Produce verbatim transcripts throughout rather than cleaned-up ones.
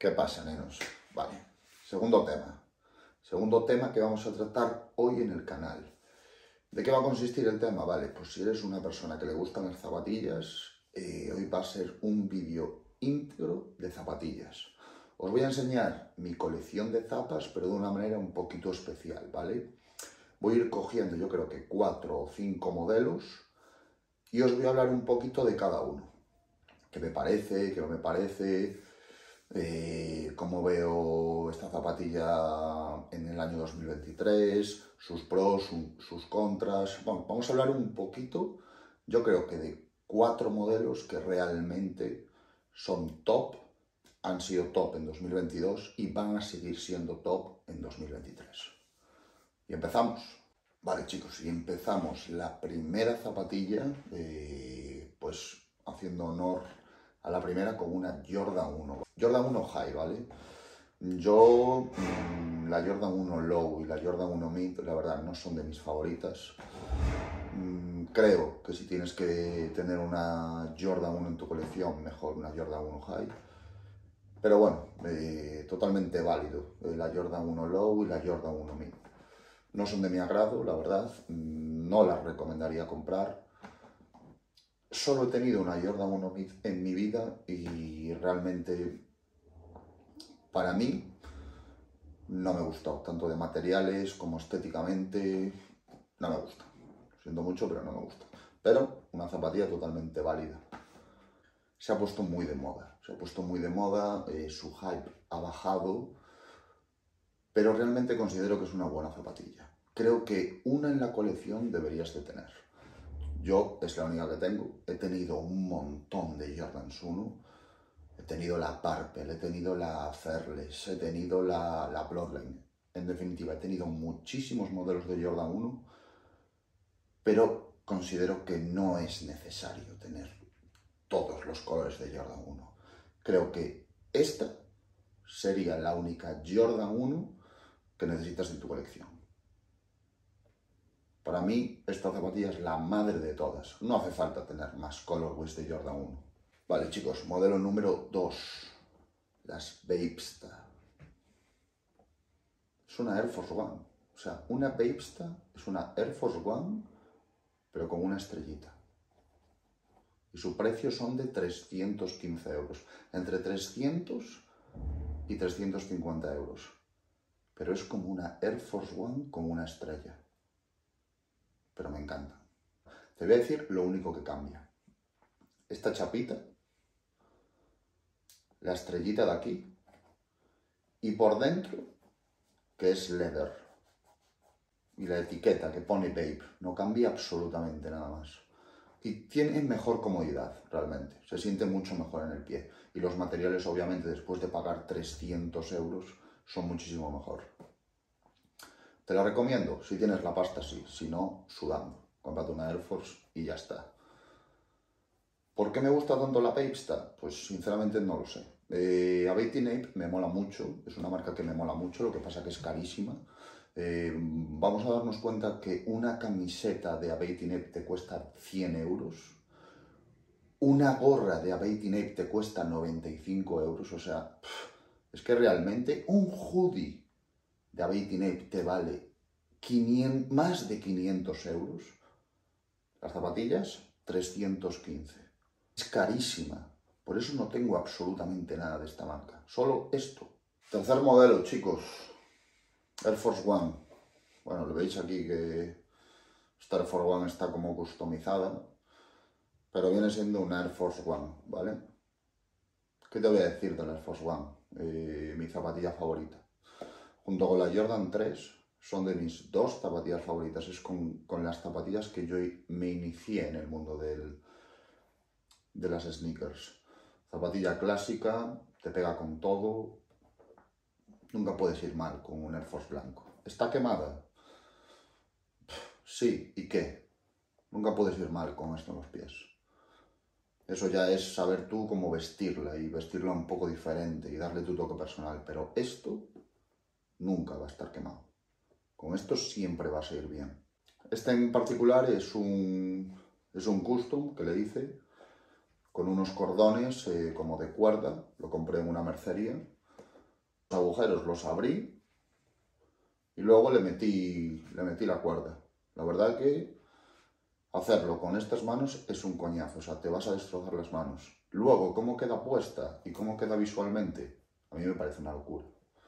¿Qué pasa, nenos? Vale, segundo tema. Segundo tema que vamos a tratar hoy en el canal. ¿De qué va a consistir el tema? Vale, pues si eres una persona que le gustan las zapatillas, eh, hoy va a ser un vídeo íntegro de zapatillas. Os voy a enseñar mi colección de zapas, pero de una manera un poquito especial, ¿vale? Voy a ir cogiendo, yo creo que cuatro o cinco modelos y os voy a hablar un poquito de cada uno. ¿Qué me parece? ¿Qué no me parece? Eh, cómo veo esta zapatilla en el año dos mil veintitrés, sus pros, su, sus contras. Bueno, vamos a hablar un poquito, yo creo que de cuatro modelos que realmente son top, han sido top en dos mil veintidós y van a seguir siendo top en dos mil veintitrés. Y empezamos. Vale, chicos, y empezamos la primera zapatilla, eh, pues haciendo honor a la primera con una Jordan uno. Jordan uno High, ¿vale? Yo, mmm, la Jordan uno Low y la Jordan uno Mid, la verdad, no son de mis favoritas. Mm, creo que si tienes que tener una Jordan uno en tu colección, mejor una Jordan uno High. Pero bueno, eh, totalmente válido, eh, la Jordan uno Low y la Jordan uno Mid. No son de mi agrado, la verdad, no las recomendaría comprar. Solo he tenido una Jordan uno Mid en mi vida y realmente para mí no me gustó, tanto de materiales como estéticamente, no me gusta. Lo siento mucho, pero no me gusta. Pero una zapatilla totalmente válida. Se ha puesto muy de moda, se ha puesto muy de moda, eh, su hype ha bajado, pero realmente considero que es una buena zapatilla. Creo que una en la colección deberías de tener. Yo es la única que tengo. He tenido un montón de Jordans uno. He tenido la Purple, he tenido la Fearless, he tenido la, la Bloodline. En definitiva, he tenido muchísimos modelos de Jordan uno, pero considero que no es necesario tener todos los colores de Jordan uno. Creo que esta sería la única Jordan uno que necesitas en tu colección. Para mí, esta zapatilla es la madre de todas. No hace falta tener más colorways de Jordan uno. Vale, chicos, modelo número dos. Las Vapesta. Es una Air Force One. O sea, una Vapesta es una Air Force One, pero con una estrellita. Y su precio son de trescientos quince euros. Entre trescientos y trescientos cincuenta euros. Pero es como una Air Force One con una estrella. Pero me encanta. Te voy a decir lo único que cambia. Esta chapita, la estrellita de aquí, y por dentro, que es leather. Y la etiqueta que pone Vape. No cambia absolutamente nada más. Y tiene mejor comodidad, realmente. Se siente mucho mejor en el pie. Y los materiales, obviamente, después de pagar trescientos euros, son muchísimo mejor. Te la recomiendo, si tienes la pasta sí, si no, sudando. Cómprate una Air Force y ya está. ¿Por qué me gusta tanto la Vapesta? Pues sinceramente no lo sé. Eh, Abating Ape me mola mucho, es una marca que me mola mucho, lo que pasa que es carísima. Eh, vamos a darnos cuenta que una camiseta de Abating Ape te cuesta cien euros. Una gorra de Abating Ape te cuesta noventa y cinco euros, o sea, pff, es que realmente un hoodie de Abating Ape te vale quinientos, más de quinientos euros. Las zapatillas, trescientos quince. Es carísima. Por eso no tengo absolutamente nada de esta marca. Solo esto. Tercer modelo, chicos. Air Force One. Bueno, lo veis aquí que esta Air Force One está como customizada. Pero viene siendo una Air Force One, ¿vale? ¿Qué te voy a decir de la Air Force One? Eh, mi zapatilla favorita. Junto con la Jordan tres, son de mis dos zapatillas favoritas. Es con, con las zapatillas que yo me inicié en el mundo del, de las sneakers. Zapatilla clásica, te pega con todo. Nunca puedes ir mal con un Air Force blanco. ¿Está quemada? Sí, ¿y qué? Nunca puedes ir mal con esto en los pies. Eso ya es saber tú cómo vestirla y vestirla un poco diferente y darle tu toque personal. Pero esto nunca va a estar quemado. Con esto siempre va a seguir bien. Este en particular es un, es un custom que le hice con unos cordones eh, como de cuerda. Lo compré en una mercería. Los agujeros los abrí y luego le metí, le metí la cuerda. La verdad que hacerlo con estas manos es un coñazo, o sea, te vas a destrozar las manos. Luego, cómo queda puesta y cómo queda visualmente, a mí me parece una locura.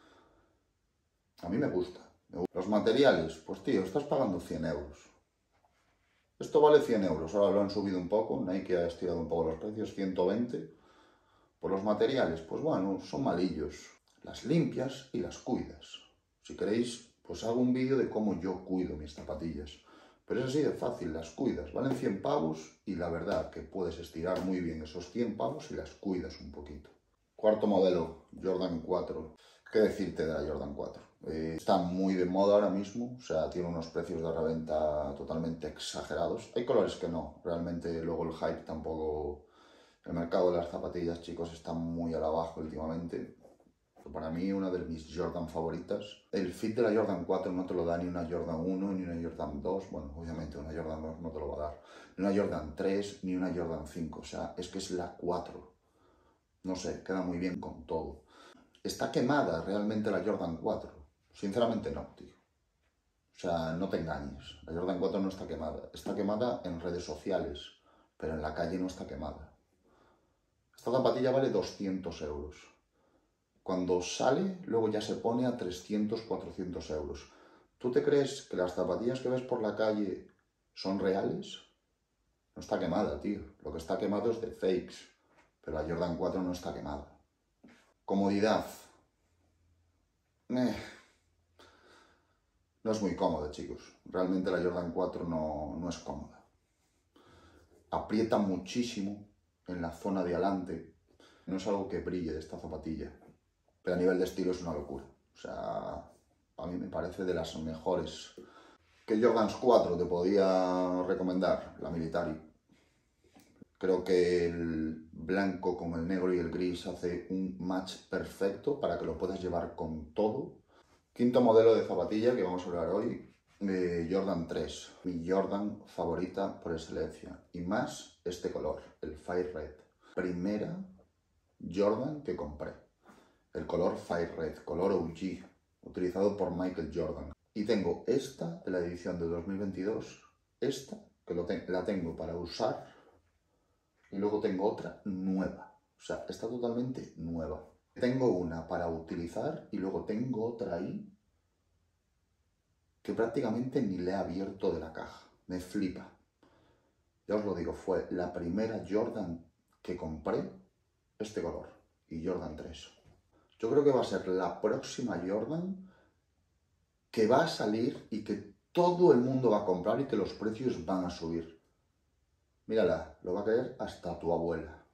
A mí me gusta. Los materiales, pues tío, estás pagando cien euros. Esto vale cien euros, ahora lo han subido un poco, Nike ha estirado un poco los precios, ciento veinte. Por los materiales, pues bueno, son malillos. Las limpias y las cuidas. Si queréis, pues hago un vídeo de cómo yo cuido mis zapatillas. Pero es así de fácil, las cuidas. Valen cien pavos y la verdad que puedes estirar muy bien esos cien pavos y las cuidas un poquito. Cuarto modelo, Jordan cuatro. ¿Qué decirte de la Jordan cuatro? Eh, está muy de moda ahora mismo, o sea, tiene unos precios de reventa totalmente exagerados. Hay colores que no, realmente luego el hype tampoco... El mercado de las zapatillas, chicos, está muy a la baja últimamente. Para mí, una de mis Jordan favoritas. El fit de la Jordan cuatro no te lo da ni una Jordan uno, ni una Jordan dos. Bueno, obviamente una Jordan dos no te lo va a dar. Ni una Jordan tres, ni una Jordan cinco. O sea, es que es la cuatro. No sé, queda muy bien con todo. ¿Está quemada realmente la Jordan cuatro? Sinceramente no, tío. O sea, no te engañes. La Jordan cuatro no está quemada. Está quemada en redes sociales, pero en la calle no está quemada. Esta zapatilla vale doscientos euros. Cuando sale, luego ya se pone a trescientos, cuatrocientos euros. ¿Tú te crees que las zapatillas que ves por la calle son reales? No está quemada, tío. Lo que está quemado es de fakes. Pero la Jordan cuatro no está quemada. Comodidad. Eh. No es muy cómoda, chicos. Realmente la Jordan cuatro no, no es cómoda. Aprieta muchísimo en la zona de adelante. No es algo que brille de esta zapatilla. Pero a nivel de estilo es una locura. O sea, a mí me parece de las mejores. ¿Qué Jordans cuatro te podía recomendar? La Military. Creo que el blanco con el negro y el gris hace un match perfecto para que lo puedas llevar con todo. Quinto modelo de zapatilla que vamos a hablar hoy, de Jordan tres. Mi Jordan favorita por excelencia. Y más este color, el Fire Red. Primera Jordan que compré. El color Fire Red, color O G, utilizado por Michael Jordan. Y tengo esta de la edición de dos mil veintidós, esta que lo te la tengo para usar, y luego tengo otra nueva. O sea, está totalmente nueva. Tengo una para utilizar y luego tengo otra ahí que prácticamente ni le he abierto de la caja. Me flipa. Ya os lo digo, fue la primera Jordan que compré, este color, y Jordan tres. Yo creo que va a ser la próxima Jordan que va a salir y que todo el mundo va a comprar y que los precios van a subir. Mírala, lo va a querer hasta tu abuela.